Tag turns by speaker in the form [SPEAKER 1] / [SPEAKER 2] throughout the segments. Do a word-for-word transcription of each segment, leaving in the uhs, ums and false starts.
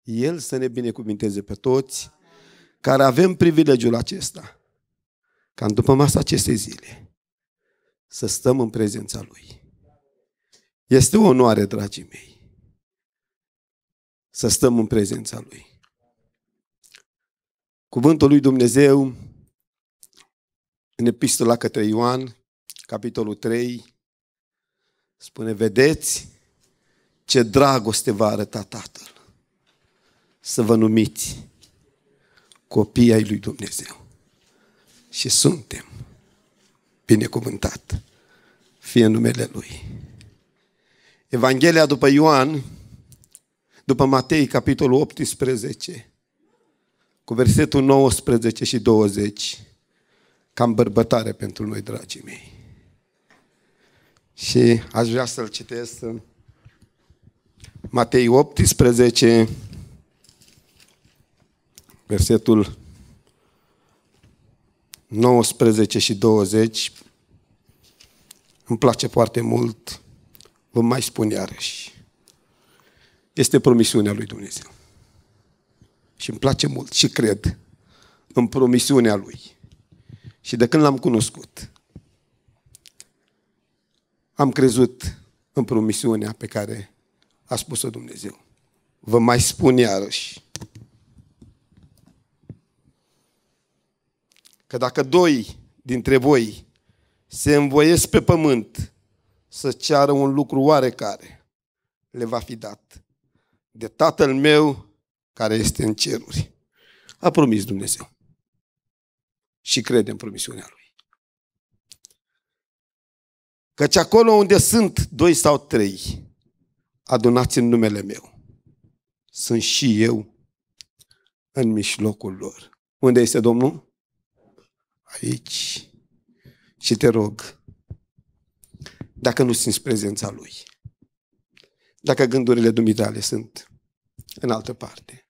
[SPEAKER 1] El să ne binecuvinteze pe toți care avem privilegiul acesta, ca după masa acestei zile să stăm în prezența Lui. Este o onoare, dragii mei, să stăm în prezența Lui. Cuvântul lui Dumnezeu în Epistola către Ioan, capitolul trei, spune: vedeți ce dragoste v-a arătat Tatăl, să vă numiți copii ai lui Dumnezeu. Și suntem. Binecuvântat fie numele Lui. Evanghelia după Ioan, după Matei, capitolul optsprezece, cu versetul nouăsprezece și douăzeci, cam bărbătare pentru noi, dragii mei. Și aș vrea să-l citesc. Matei optsprezece, versetul nouăsprezece și douăzeci. Îmi place foarte mult. Vă mai spun iarăși. Este promisiunea lui Dumnezeu. Și îmi place mult și cred în promisiunea Lui. Și de când l-am cunoscut, am crezut în promisiunea pe care a spus-o Dumnezeu. Vă mai spun iarăși că dacă doi dintre voi se învoiesc pe pământ să ceară un lucru oarecare, le va fi dat de Tatăl meu care este în ceruri. A promis Dumnezeu. Și crede în promisiunea Lui. Căci acolo unde sunt doi sau trei adunați în numele meu, sunt și eu în mijlocul lor. Unde este Domnul? Aici. Și te rog, dacă nu simți prezența Lui, dacă gândurile dumitale sunt în altă parte,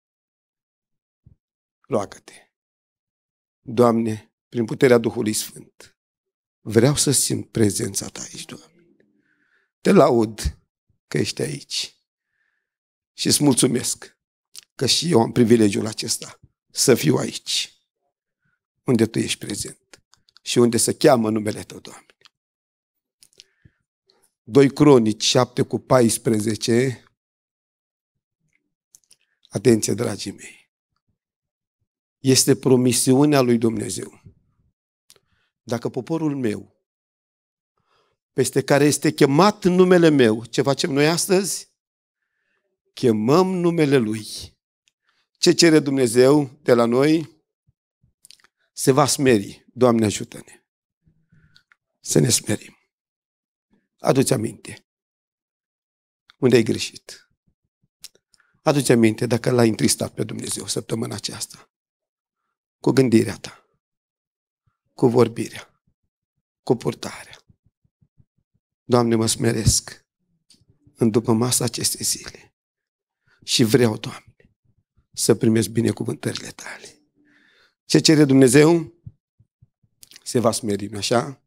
[SPEAKER 1] roagă-te. Doamne, prin puterea Duhului Sfânt, vreau să simt prezența Ta aici, Doamne. Te laud că ești aici și îți mulțumesc că și eu am privilegiul acesta să fiu aici, unde Tu ești prezent și unde se cheamă numele Tău, Doamne. doi Cronici șapte cu paisprezece. Atenție, dragii mei. Este promisiunea lui Dumnezeu. Dacă poporul meu, peste care este chemat numele meu, ce facem noi astăzi? Chemăm numele Lui. Ce cere Dumnezeu de la noi? Se va smeri. Doamne, ajută-ne să ne smerim. Adu-ți aminte unde ai greșit. Adu-ți aminte dacă l-ai întristat pe Dumnezeu săptămâna aceasta. Cu gândirea ta, cu vorbirea, cu purtarea. Doamne, mă smeresc în după masa acestei zile și vreau, Doamne, să primesc binecuvântările Tale. Ce cere Dumnezeu? Se va smeri, nu așa?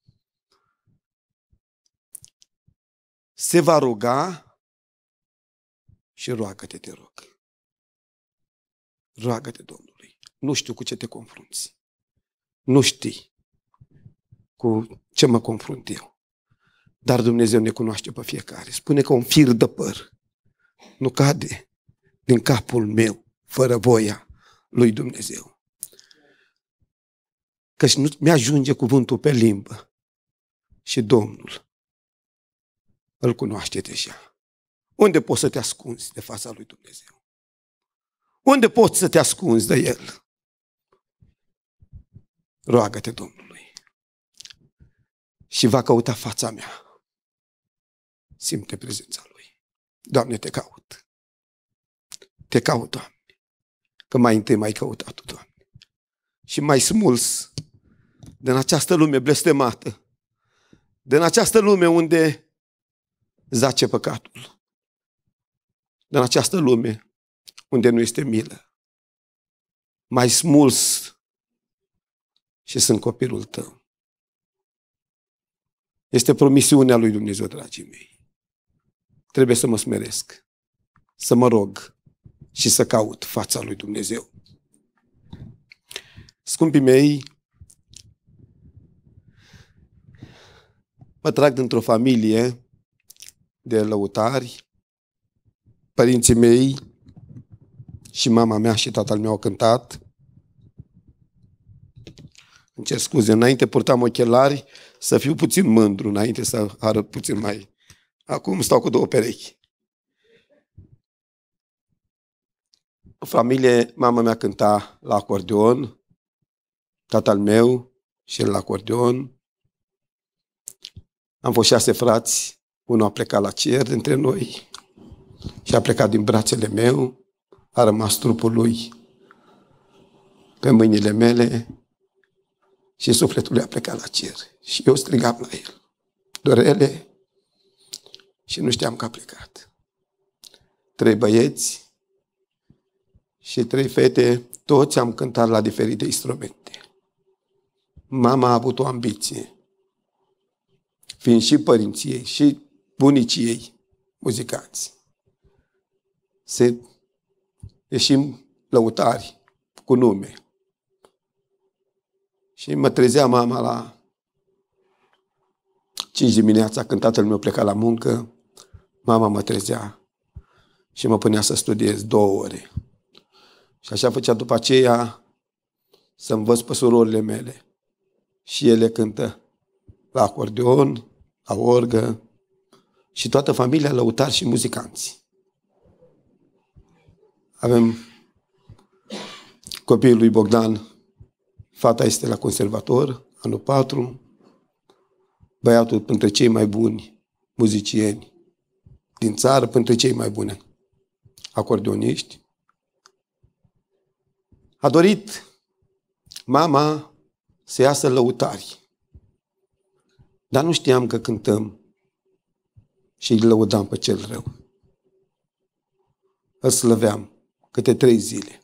[SPEAKER 1] Se va ruga și roagă-te, te rog. Roagă-te Domnului. Nu știu cu ce te confrunți. Nu știi cu ce mă confrunt eu. Dar Dumnezeu ne cunoaște pe fiecare. Spune că un fir de păr nu cade din capul meu fără voia lui Dumnezeu. Căci nu mi-ajunge cuvântul pe limbă și Domnul îl cunoaște deja. Unde poți să te ascunzi de fața lui Dumnezeu? Unde poți să te ascunzi de El? Roagă-te Domnului și va căuta fața mea. Simte prezența Lui. Doamne, te caut. Te caut, Doamne, că mai întâi m-ai căutat, Doamne, și m-ai smuls din această lume blestemată, din această lume unde zace păcatul, din această lume unde nu este milă. M-ai smuls și sunt copilul Tău. Este promisiunea lui Dumnezeu, dragii mei. Trebuie să mă smeresc, să mă rog, și să caut fața lui Dumnezeu. Scumpii mei, mă trag dintr-o familie de lăutari. Părinții mei și mama mea și tatăl meu au cântat. Îmi cer scuze, înainte purtam ochelari să fiu puțin mândru, înainte să arăt puțin mai... Acum stau cu două perechi. În familie, mama mea cânta la acordeon, tatăl meu și el la acordeon. Am fost șase frați, unul a plecat la cer dintre noi și a plecat din brațele meu, a rămas trupul lui pe mâinile mele și sufletul lui a plecat la cer. Și eu strigam la el, Dorele, și nu știam că a plecat. Trei băieți și trei fete, toți am cântat la diferite instrumente. Mama a avut o ambiție, fiind și părinții ei, și bunicii ei muzicanți. Să ieșim lăutari cu nume. Și mă trezea mama la cinci dimineața, când tatăl meu pleca la muncă, mama mă trezea și mă punea să studiez două ore. Și așa făcea după aceea să învăț pe surorile mele. Și ele cântă la acordeon, la orgă și toată familia lăutari și muzicanți. Avem copiii lui Bogdan, fata este la conservator, anul patru, băiatul printre cei mai buni muzicieni din țară, printre cei mai buni acordeoniști. A dorit mama să iasă lăutari, dar nu știam că cântăm și îi lăudam pe cel rău. Îl slăveam câte trei zile.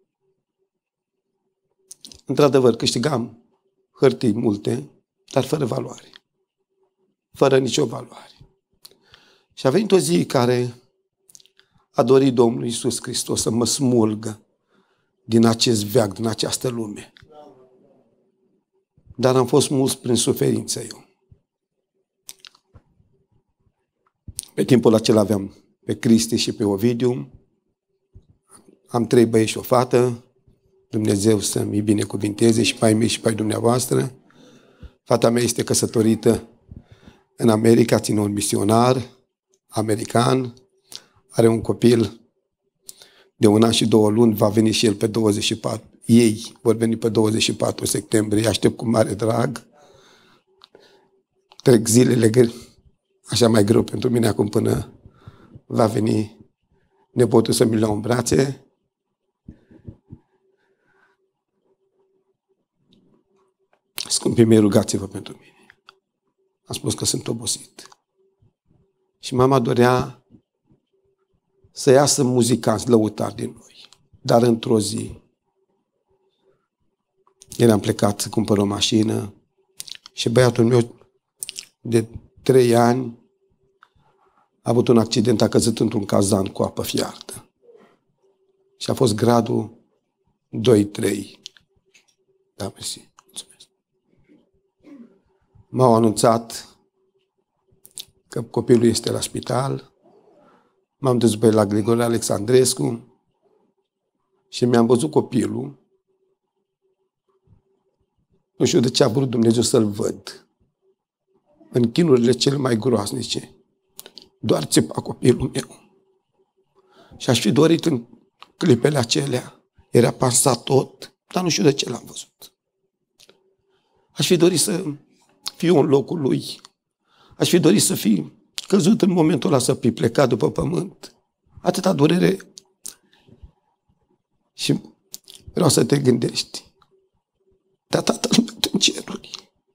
[SPEAKER 1] Într-adevăr, câștigam hârtii multe, dar fără valoare. Fără nicio valoare. Și a venit o zi care a dorit Domnul Iisus Hristos să mă smulgă din acest veac, din această lume. Dar am fost mulți prin suferință eu. Pe timpul acela aveam pe Cristi și pe Ovidiu. Am trei băieți și o fată. Dumnezeu să-mi binecuvinteze și pe ai mei și pe ai dumneavoastră. Fata mea este căsătorită în America, ține un misionar american. Are un copil de un an și două luni, va veni și el pe douăzeci și patru. Ei vor veni pe douăzeci și patru septembrie, aștept cu mare drag. Trec zilele așa mai greu pentru mine acum până va veni nepotul să mi-l iau în brațe. Scumpii mei, rugați-vă pentru mine. Am spus că sunt obosit. Și mama dorea să iasă muzicanți, lăutari din noi. Dar într-o zi eram plecat să cumpăr o mașină și băiatul meu de trei ani a avut un accident, a căzut într-un cazan cu apă fiartă. Și a fost gradul doi trei. Da, mersi. Mulțumesc. M-au anunțat că copilul este la spital. M-am dus pe la Grigore Alexandrescu și mi-am văzut copilul. Nu știu de ce a vrut Dumnezeu să-l văd. În chinurile cele mai groaznice. Doar țipa copilul meu. Și aș fi dorit în clipele acelea. Era pansat tot, dar nu știu de ce l-am văzut. Aș fi dorit să fiu în locul lui. Aș fi dorit să fi căzut în momentul ăla, să fi plecat după pământ. Atâta durere. Și vreau să te gândești. Dar Tatăl meu din ceruri,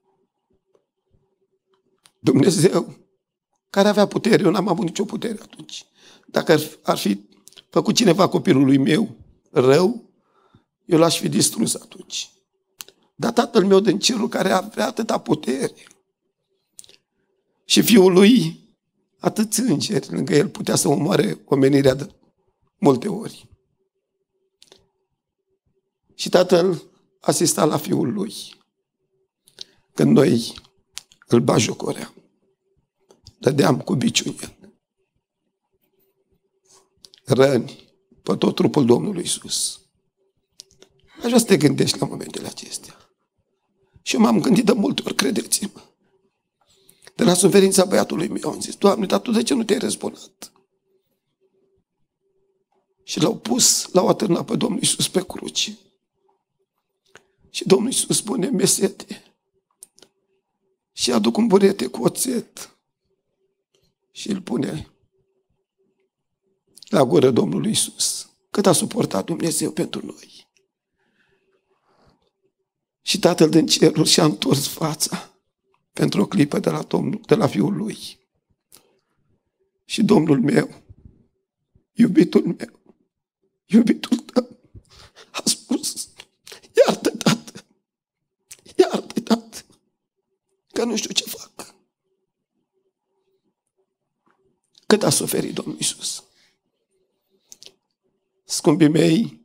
[SPEAKER 1] Dumnezeu, care avea putere, eu n-am avut nicio putere atunci. Dacă ar, ar fi făcut cineva copilului meu rău, eu l-aș fi distrus atunci. Dar Tatăl meu din cerul, care avea atâta putere, și Fiul lui, atâți îngeri lângă el, putea să omoare omenirea de multe ori. Și tatăl asista la fiul lui. Când noi îl bajocoream, dădeam cu biciul în el. Răni pe tot trupul Domnului Iisus. Aș vrea să te gândești la momentele acestea. Și eu m-am gândit de multe ori, credeți-mă. De la suferința băiatului meu am zis, Doamne, dar Tu de ce nu te-ai răzbunat? Și l-au pus, l-au atârnat pe Domnul Iisus pe cruce. Și Domnul Iisus spune, mesete. Și aduc un burete cu oțet. Și îl pune la gură Domnului Iisus. Cât a suportat Dumnezeu pentru noi. Și Tatăl din ceruri și-a întors fața pentru o clipă de la, Domnul, de la Fiul Lui. Și Domnul meu, iubitul meu, iubitul tău, a spus, iartă, Tată, iartă, Tată, că nu știu ce fac. Cât a suferit Domnul Iisus. Scumpii mei,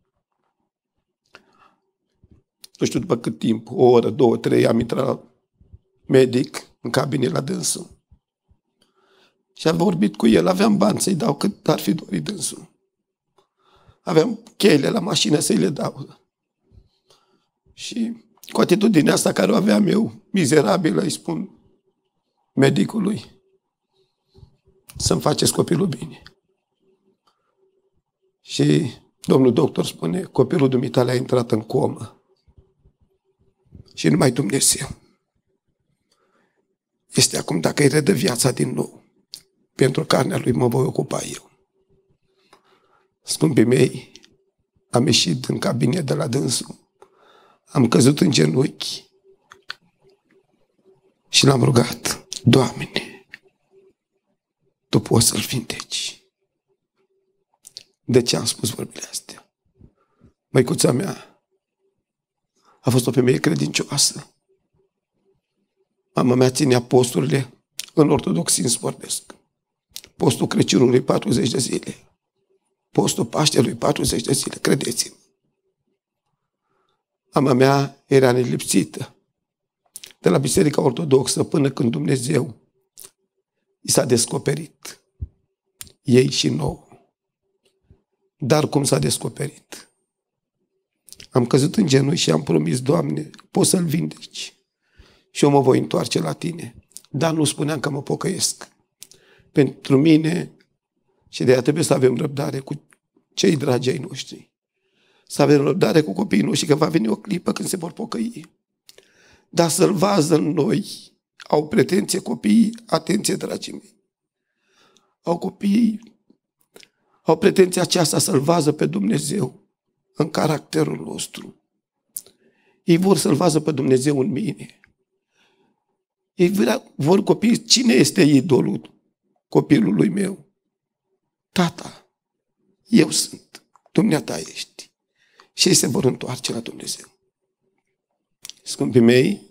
[SPEAKER 1] nu știu după cât timp, o oră, două, trei, am intrat la medic în cabinet la dânsul. Și am vorbit cu el, aveam bani să-i dau cât ar fi dorit dânsul. Aveam cheile la mașină să-i le dau. Și cu atitudinea asta care o aveam eu, mizerabilă, îi spun medicului, să-mi faceți copilul bine. Și domnul doctor spune, copilul dumitale a intrat în comă. Și numai Dumnezeu este acum, dacă îi redă viața din nou, pentru carnea lui mă voi ocupa eu. Scumpii mei, am ieșit în cabinet de la dânsul, am căzut în genunchi și l-am rugat, Doamne, Tu poți să-l vindeci. De ce am spus vorbile astea? Măicuța mea a fost o femeie credincioasă. Mama mea ținea posturile în ortodoxii, îmi vorbesc. Postul Crăciunului patruzeci de zile. Postul Paștelui patruzeci de zile, credeți-mă. Mama mea era nelipsită. De la Biserica Ortodoxă până când Dumnezeu i s-a descoperit. Ei și nouă. Dar cum s-a descoperit? Am căzut în genunchi și am promis, Doamne, poți să-l vindeci. Și eu mă voi întoarce la Tine. Dar nu spuneam că mă pocăiesc. Pentru mine, și de aia trebuie să avem răbdare cu cei dragi ai noștri. Să avem răbdare cu copiii noștri, că va veni o clipă când se vor pocăi. Dar să-L vază în noi. Au pretenție copiii, atenție, dragii mei. Au copiii, au pretenția aceasta să-L vază pe Dumnezeu în caracterul nostru. Ei vor să-L vază pe Dumnezeu în mine. Ei vor copii, cine este idolul copilului meu? Tata, eu sunt, dumneata ești. Și ei se vor întoarce la Dumnezeu. Scumpii mei,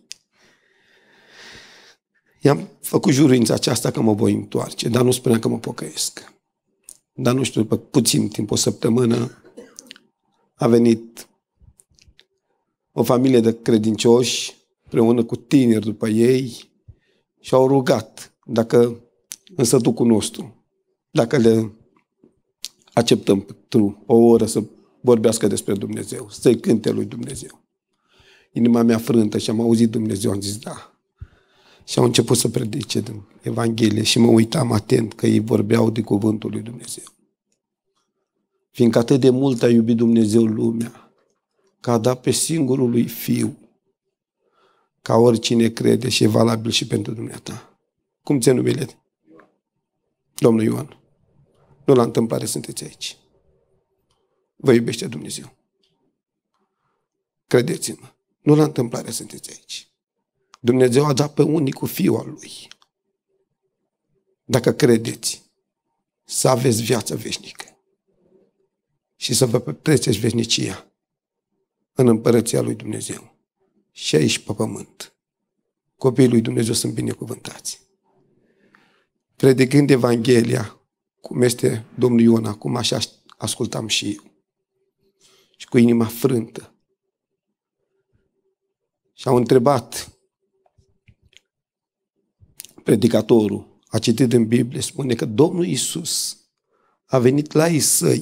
[SPEAKER 1] i-am făcut juruința aceasta că mă voi întoarce, dar nu spuneam că mă pocăiesc. Dar nu știu, după puțin timp, o săptămână, a venit o familie de credincioși, împreună cu tineri după ei, și au rugat dacă în sătucul nostru, dacă le acceptăm pentru o oră să vorbească despre Dumnezeu, să-i cânte lui Dumnezeu. Inima mea frântă și am auzit Dumnezeu, am zis da. Și au început să predice din Evanghelie și mă uitam atent că ei vorbeau de cuvântul lui Dumnezeu. Fiindcă atât de mult a iubit Dumnezeu lumea, că a dat pe singurul lui Fiu, ca oricine crede și e valabil și pentru dumneata. Cum ți-e numele? Domnul Ioan. Nu la întâmplare sunteți aici. Vă iubește Dumnezeu. Credeți-mă. Nu la întâmplare sunteți aici. Dumnezeu a dat pe unicul Fiu al Lui. Dacă credeți, să aveți viață veșnică și să vă petreceți veșnicia în împărăția lui Dumnezeu. Și aici pe pământ. Copiii lui Dumnezeu sunt binecuvântați. Predicând Evanghelia, cum este Domnul Ion acum, așa ascultam și eu. Și cu inima frântă, Și au întrebat predicatorul, a citit în Biblie, spune că Domnul Iisus a venit la ei săi,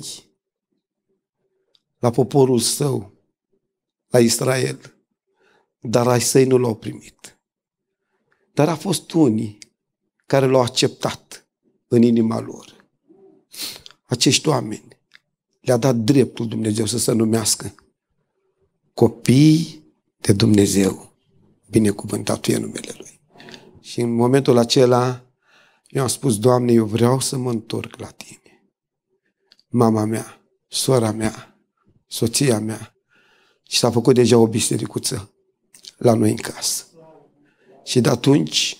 [SPEAKER 1] la poporul său, la Israel, dar ai săi nu l-au primit. Dar a fost unii care l-au acceptat în inima lor. Acești oameni le-a dat dreptul Dumnezeu să se numească copii de Dumnezeu. Binecuvântat fie numele Lui. Și în momentul acela eu am spus, Doamne, eu vreau să mă întorc la Tine. Mama mea, sora mea, soția mea. Și s-a făcut deja o bisericuță la noi în casă. Și de atunci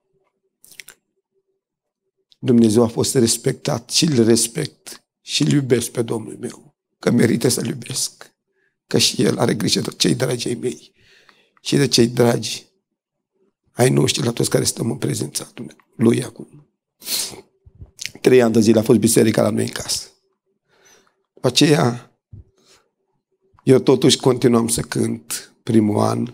[SPEAKER 1] Dumnezeu a fost respectat și îl respect și îl iubesc pe Domnul meu, că merită să-l iubesc, că și El are grijă de cei dragi ai mei și de cei dragi ai noștri, la toți care stăm în prezența Lui acum. Trei ani de zile a fost biserica la noi în casă. După aceea, eu totuși continuam să cânt primul an,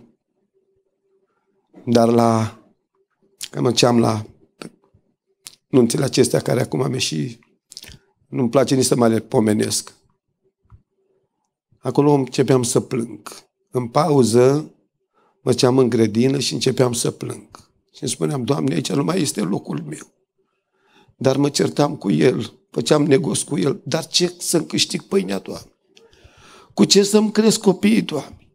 [SPEAKER 1] dar la, când mergeam la nunțile acestea care acum am ieșit, nu-mi place nici să mai le pomenesc. Acolo începeam să plâng. În pauză, mergeam în grădină și începeam să plâng. Și îmi spuneam, Doamne, aici nu mai este locul meu. Dar mă certam cu el, făceam negoți cu el. Dar ce să-mi câștig pâinea, Doamne? Cu ce să-mi cresc copiii, Doamne?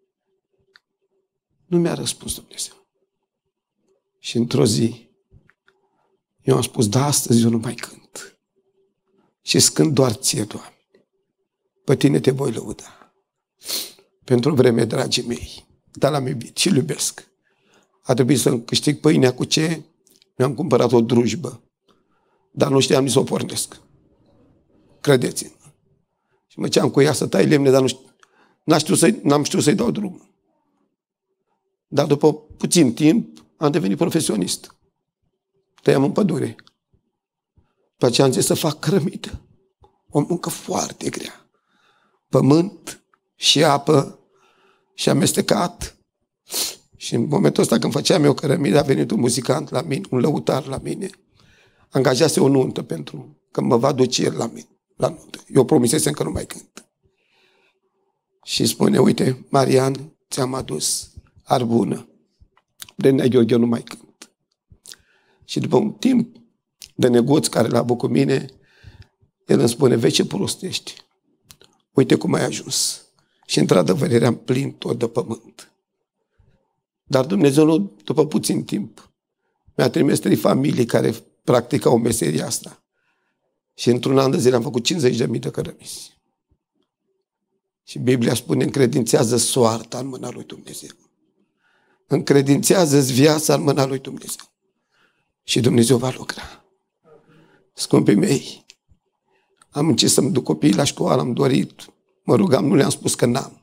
[SPEAKER 1] Nu mi-a răspuns Dumnezeu. Și într-o zi, eu am spus, da, astăzi eu nu mai cânt. Și cânt doar Ție, Doamne. Pe Tine Te voi lăuda. Pentru o vreme, dragii mei, dar l-am iubit și-l iubesc. A trebuit să-mi câștig pâinea cu ce? Mi-am cumpărat o drujbă. Dar nu știam nici să o pornesc. Credeți-mă. Și mă ceam cu ea să tai lemne, dar nu știu, n-am știut să-i, n-am știut să-i dau drumul. Dar după puțin timp am devenit profesionist. Tăiam în pădure. După aceea am zis să fac cărămidă. O muncă foarte grea. Pământ și apă și amestecat. Și în momentul ăsta când făceam eu cărămidă, a venit un muzicant la mine, un lăutar la mine. Angajase o nuntă pentru că mă va duce el la mine, la nuntă. Eu promisesem că nu mai cânt. Și spune, uite, Marian, ți-am adus arbună. Brenea Gheorghe, eu nu mai cânt. Și după un timp de negoț care l-a avut cu mine, el îmi spune, vezi ce prostești. Uite cum ai ajuns. Și într-adevăr eram plin tot de pământ. Dar Dumnezeu, nu, după puțin timp, mi-a trimis trei familii care practicau meseria asta. Și într-un an de zile am făcut cincizeci de mii de cărămizi. Și Biblia spune, încredințează soarta în mâna lui Dumnezeu. Încredințează-ți viața în mâna lui Dumnezeu. Și Dumnezeu va lucra. Scumpii mei, am început să-mi duc copiii la școală, am dorit, mă rugam, nu le-am spus că n-am.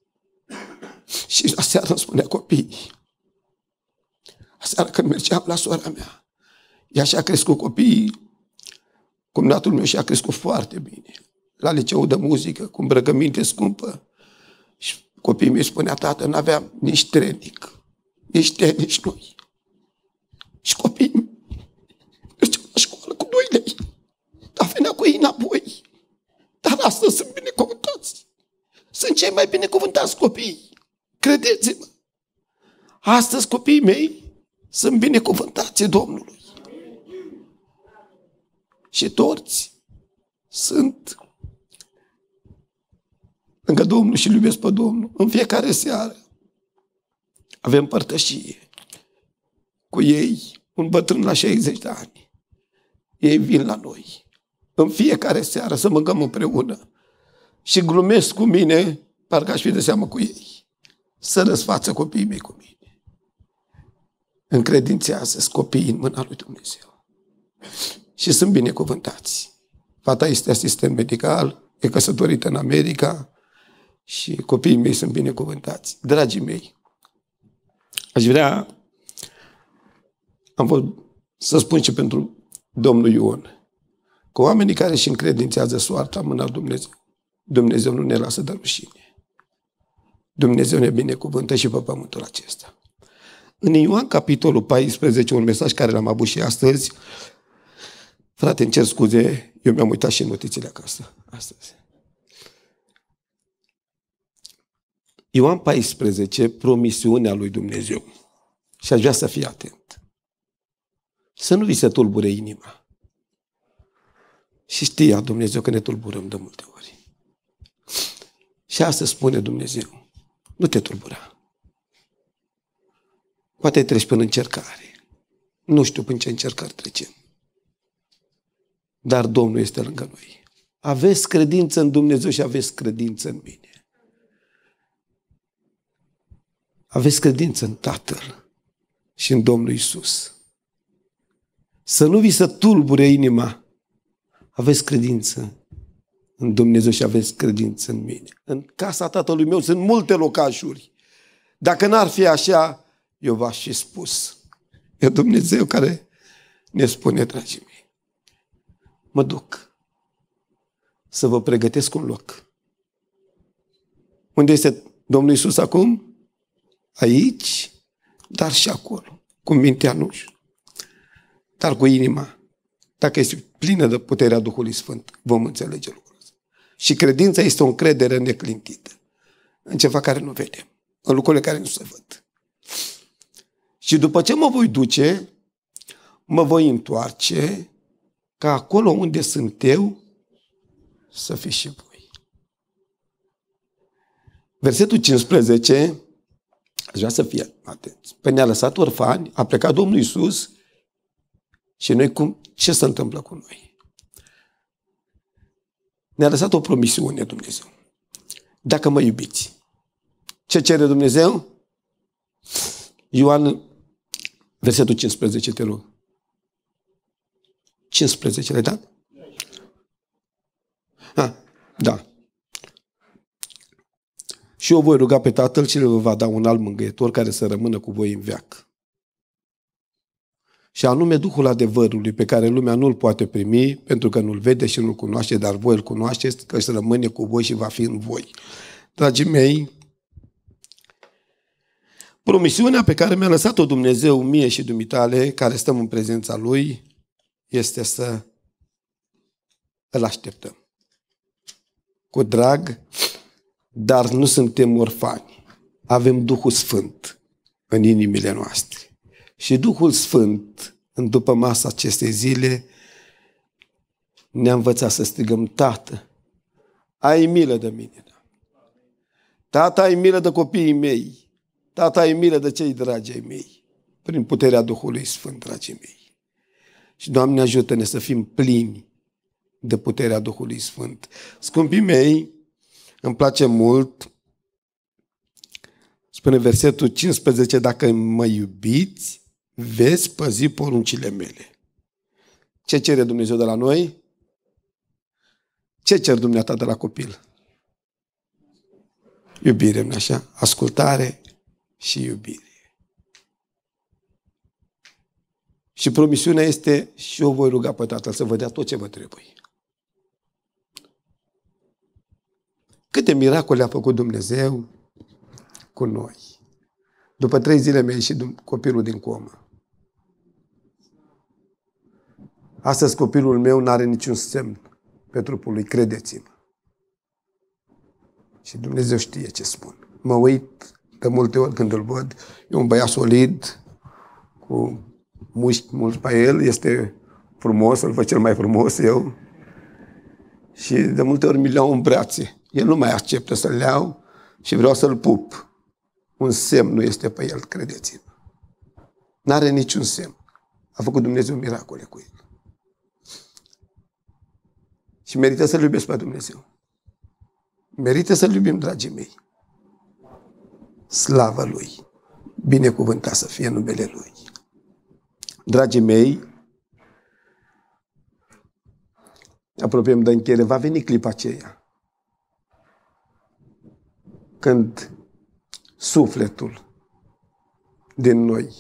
[SPEAKER 1] Și aseară îmi spunea copiii, aseară când mergeam la sora mea, ea și-a crescut copiii, cumnatul meu și-a crescut foarte bine, la liceul de muzică, cu îmbrăcăminte scumpă. Și copiii mei spunea, tată, n-aveam nici trenic, nici tenis noi. Și copiii mergeau la școală cu doi lei, dar venea cu ei înapoi. Dar astăzi sunt binecuvântați. Sunt cei mai binecuvântați copii. Credeți-mă. Astăzi copiii mei sunt binecuvântați Domnului. Și toți sunt lângă Domnul și îl iubesc pe Domnul. În fiecare seară avem părtășie cu ei, un bătrân la șaizeci de ani. Ei vin la noi în fiecare seară să mâncăm împreună și glumesc cu mine, parcă aș fi de seamă cu ei. Să răsfață copiii mei cu mine. Încredințează-ți copiii în mâna lui Dumnezeu. Și sunt binecuvântați. Fata este asistent medical, e căsătorită în America și copiii mei sunt binecuvântați. Dragii mei, aș vrea am fost să spun și pentru domnul Ion că oamenii care își încredințează soarta în mâna Dumnezeu, Dumnezeu nu ne lasă de rușine. Dumnezeu ne binecuvântă și pe pământul acesta. În Ioan, capitolul paisprezece, un mesaj care l-am avut și astăzi. Frate, îmi cer scuze, eu mi-am uitat și în notițele acasă, astăzi. Ioan paisprezece, promisiunea lui Dumnezeu. Și aș vrea să fii atent. Să nu vi se tulbure inima. Și știa Dumnezeu că ne tulburăm de multe ori. Și asta spune Dumnezeu. Nu te tulbura. Poate treci până încercare. Nu știu până ce încercări trecem. Dar Domnul este lângă noi. Aveți credință în Dumnezeu și aveți credință în mine. Aveți credință în Tatăl și în Domnul Iisus. Să nu vi se tulbure inima. Aveți credință în Dumnezeu și aveți credință în mine. În casa Tatălui meu sunt multe locașuri. Dacă n-ar fi așa, eu v-aș fi spus. E Dumnezeu care ne spune, dragii mei, mă duc să vă pregătesc un loc. Unde este Domnul Iisus acum? Aici, dar și acolo. Cu mintea nu știu. Dar cu inima. Dacă este plină de puterea Duhului Sfânt, vom înțelege lucrul ăsta. Și credința este o încredere neclintită în ceva care nu vedem, în lucrurile care nu se văd. Și după ce mă voi duce, mă voi întoarce ca acolo unde sunt eu să fiți și voi. Versetul cincisprezece, aș vrea să fie atenți. Pe ne-a lăsat orfani, a plecat Domnul Iisus și noi cum, ce se întâmplă cu noi? Ne-a lăsat o promisiune Dumnezeu. Dacă mă iubiți. Ce cere Dumnezeu? Ioan, versetul cincisprezece, te rog. cincisprezece, le-ai dat? Ah, da. Și eu voi ruga pe Tatăl și vă va da un alt mângâietor care să rămână cu voi în veac. Și anume Duhul adevărului, pe care lumea nu-l poate primi, pentru că nu-l vede și nu-l cunoaște, dar voi îl cunoașteți, că să rămâne cu voi și va fi în voi. Dragii mei, promisiunea pe care mi-a lăsat-o Dumnezeu mie și dumitale, care stăm în prezența Lui, este să îl așteptăm. Cu drag, dar nu suntem orfani. Avem Duhul Sfânt în inimile noastre. Și Duhul Sfânt, în după masa acestei zile, ne-a învățat să strigăm: Tată, ai milă de mine. Tată, ai milă de copiii mei. Tată, ai milă de cei dragi ai mei. Prin puterea Duhului Sfânt, dragii mei. Și, Doamne, ajută-ne să fim plini de puterea Duhului Sfânt. Scumpii mei, îmi place mult, spune versetul cincisprezece, dacă mă iubiți, veți păzi poruncile mele. Ce cere Dumnezeu de la noi? Ce cer dumneata de la copil? Iubire, nu așa? Ascultare și iubire. Și promisiunea este: și eu voi ruga pe Tatăl să vă dea tot ce vă trebuie. Câte miracole a făcut Dumnezeu cu noi. După trei zile mi-a ieșit copilul din comă. Astăzi copilul meu n-are niciun semn pe trupul lui, credeți-mă. Și Dumnezeu știe ce spun. Mă uit de multe ori când îl văd. E un băiat solid, cu mușchi mulți pe el, este frumos, îl văd cel mai frumos eu. Și de multe ori mi-l iau în brațe. El nu mai acceptă să-l iau și vreau să-l pup. Un semn nu este pe el, credeți-mă. N-are niciun semn. A făcut Dumnezeu miracole cu el. Și merită să-L iubesc pe Dumnezeu. Merită să-L iubim, dragii mei. Slavă Lui. Binecuvântat să fie numele Lui. Dragii mei, apropiem de încheiere, va veni clipa aceea când sufletul din noi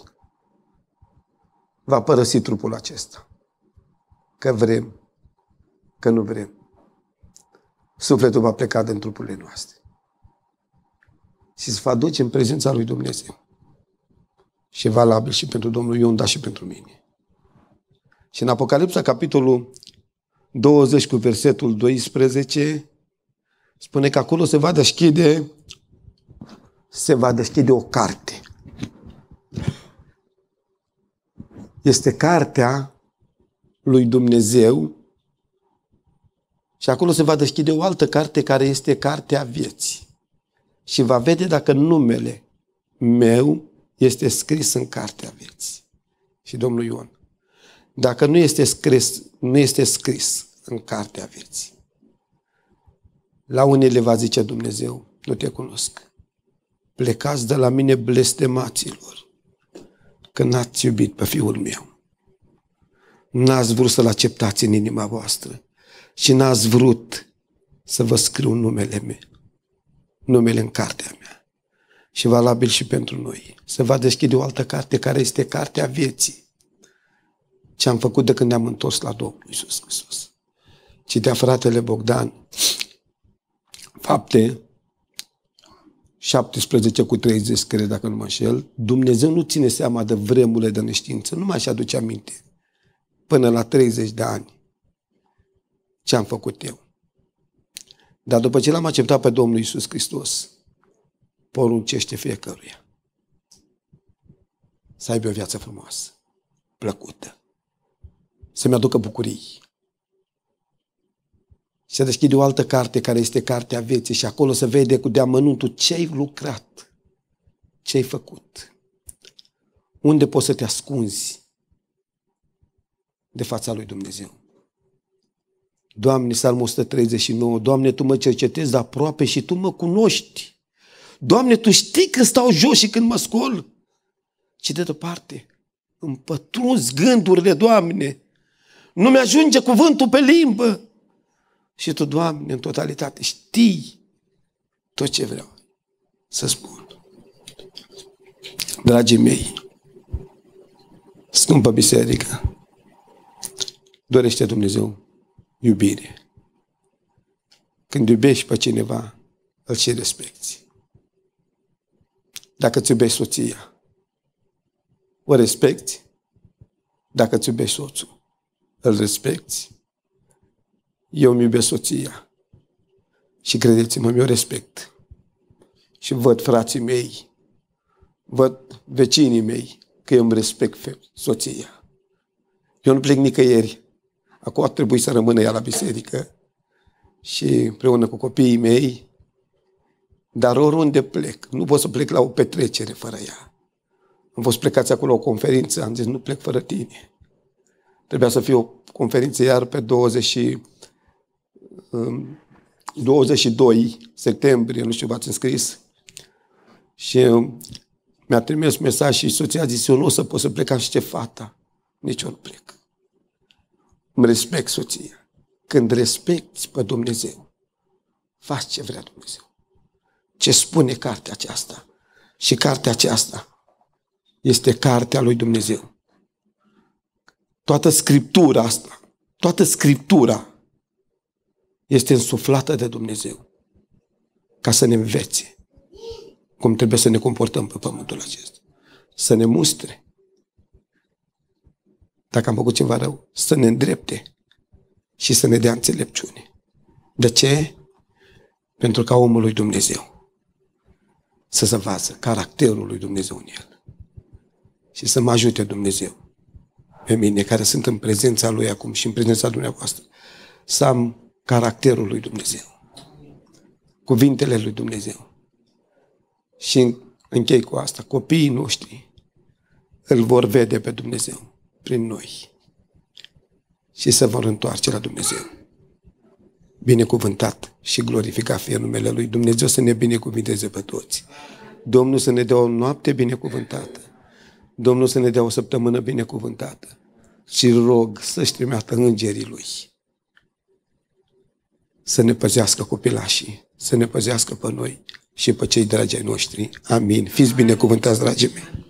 [SPEAKER 1] va părăsi trupul acesta. Că vrem, că nu vrem. Sufletul va pleca din trupurile noastre. și se va duce în prezența lui Dumnezeu. Și e valabil și pentru Domnul Ion, dar și pentru mine. Și în Apocalipsa, capitolul douăzeci cu versetul doisprezece, spune că acolo se va deschide, se va deschide o carte. Este cartea lui Dumnezeu și acolo se va deschide o altă carte care este cartea vieții. Și va vede dacă numele meu este scris în cartea vieții. Și Domnul Ion, dacă nu este scris, nu este scris în cartea vieții, la unele va zice Dumnezeu, nu te cunosc. Plecați de la mine, blestemaților, că n-ați iubit pe Fiul meu. N-ați vrut să-L acceptați în inima voastră și n-ați vrut să vă scriu numele meu, numele în cartea mea. Și valabil și pentru noi. Se va deschide o altă carte care este cartea vieții. Ce am făcut de când ne-am întors la Domnul Iisus Hristos. Citea fratele Bogdan Fapte șaptesprezece cu treizeci, scrie, dacă nu mă înșel, Dumnezeu nu ține seama de vremurile de neștiință, nu mai și aduce aminte până la treizeci de ani ce am făcut eu. Dar după ce l-am acceptat pe Domnul Iisus Hristos, poruncește fiecăruia să aibă o viață frumoasă, plăcută, să-mi aducă bucurii. Și se deschide o altă carte care este cartea vieții și acolo se vede cu deamănuntul ce ai lucrat, ce ai făcut, unde poți să te ascunzi de fața lui Dumnezeu. Doamne, Psalmul o sută treizeci și nouă, Doamne, Tu mă cercetezi de aproape și Tu mă cunoști. Doamne, Tu știi când stau jos și când mă scol. Și de departe, îmi pătrunzi gândurile, Doamne. Nu mi-ajunge cuvântul pe limbă. Și Tu, Doamne, în totalitate, știi tot ce vreau să spun. Dragii mei, scumpă biserică, dorește Dumnezeu iubire. Când iubești pe cineva, îl și respecti. Dacă îți iubești soția, o respecti. Dacă îți iubești soțul, îl respecti. Eu îmi iubesc soția și credeți-mă, mi-o respect. Și văd frații mei, văd vecinii mei că eu îmi respect soția. Eu nu plec nicăieri. Acum ar trebui să rămână ea la biserică și împreună cu copiii mei, dar oriunde plec, nu pot să plec la o petrecere fără ea. Am fost plecați acolo la o conferință, am zis, nu plec fără tine. Trebuia să fie o conferință iar pe douăzeci și, um, douăzeci și doi septembrie, nu știu, v-ați înscris. Și um, mi-a trimis mesaj și soția a zis, eu nu o să pot să plec, am și ce fata. Nici eu nu plec. Îmi respect soția. Când respecti pe Dumnezeu, faci ce vrea Dumnezeu. Ce spune cartea aceasta. Și cartea aceasta este cartea lui Dumnezeu. Toată Scriptura asta, toată Scriptura este însuflată de Dumnezeu ca să ne învețe cum trebuie să ne comportăm pe pământul acesta. Să ne mustre. Dacă am făcut ceva rău, să ne îndrepte și să ne dea înțelepciune. De ce? Pentru ca omul lui Dumnezeu să se vadă caracterul lui Dumnezeu în el. Și să mă ajute Dumnezeu pe mine, care sunt în prezența Lui acum și în prezența dumneavoastră, să am caracterul lui Dumnezeu. Cuvintele lui Dumnezeu. Și închei cu asta. Copiii noștri îl vor vede pe Dumnezeu prin noi și se vor întoarce la Dumnezeu. Binecuvântat și glorificat fie numele Lui. Dumnezeu să ne binecuvinteze pe toți. Domnul să ne dea o noapte binecuvântată. Domnul să ne dea o săptămână binecuvântată. Și rog să-și trimeată îngerii Lui să ne păzească copilașii, să ne păzească pe noi și pe cei dragi ai noștri. Amin. Fiți binecuvântați, dragii mei.